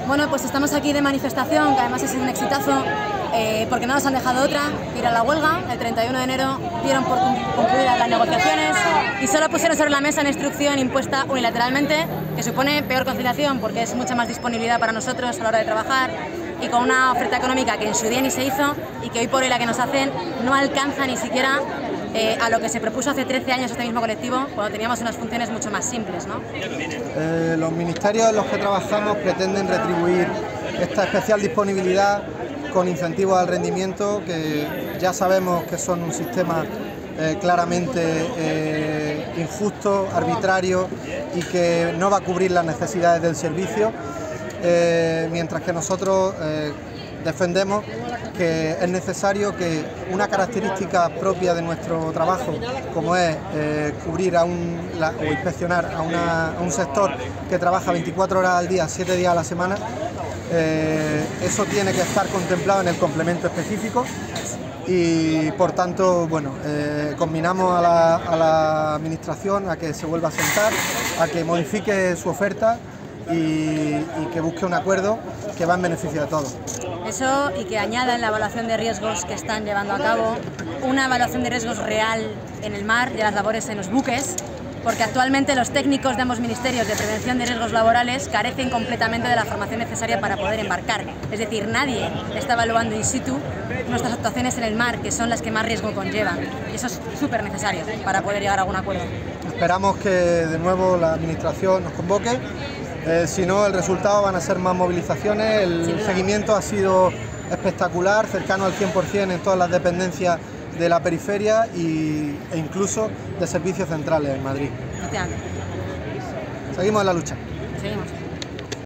Bueno, pues estamos aquí de manifestación, que además ha sido un exitazo, porque no nos han dejado otra que ir a la huelga. El 31 de enero dieron por concluidas las negociaciones y solo pusieron sobre la mesa una instrucción impuesta unilateralmente, que supone peor conciliación porque es mucha más disponibilidad para nosotros a la hora de trabajar, y con una oferta económica que en su día ni se hizo y que hoy por hoy la que nos hacen no alcanza ni siquiera a lo que se propuso hace 13 años este mismo colectivo, cuando teníamos unas funciones mucho más simples, ¿no? Los ministerios en los que trabajamos pretenden retribuir esta especial disponibilidad con incentivos al rendimiento, que ya sabemos que son un sistema claramente injusto, arbitrario y que no va a cubrir las necesidades del servicio, mientras que nosotros defendemos que es necesario que una característica propia de nuestro trabajo, como es cubrir o inspeccionar a un sector que trabaja 24 horas al día, 7 días a la semana, eso tiene que estar contemplado en el complemento específico y por tanto, bueno, combinamos a la administración a que se vuelva a sentar, a que modifique su oferta y que busque un acuerdo que va en beneficio de todos. Eso, y que añadan la evaluación de riesgos que están llevando a cabo, una evaluación de riesgos real en el mar y las labores en los buques, porque actualmente los técnicos de ambos ministerios de prevención de riesgos laborales carecen completamente de la formación necesaria para poder embarcar. Es decir, nadie está evaluando in situ nuestras actuaciones en el mar, que son las que más riesgo conllevan. Y eso es súper necesario para poder llegar a algún acuerdo. Esperamos que de nuevo la administración nos convoque. Si no, el resultado van a ser más movilizaciones. El seguimiento ha sido espectacular, cercano al 100% en todas las dependencias de la periferia e incluso de servicios centrales en Madrid. Seguimos. Seguimos en la lucha. Seguimos.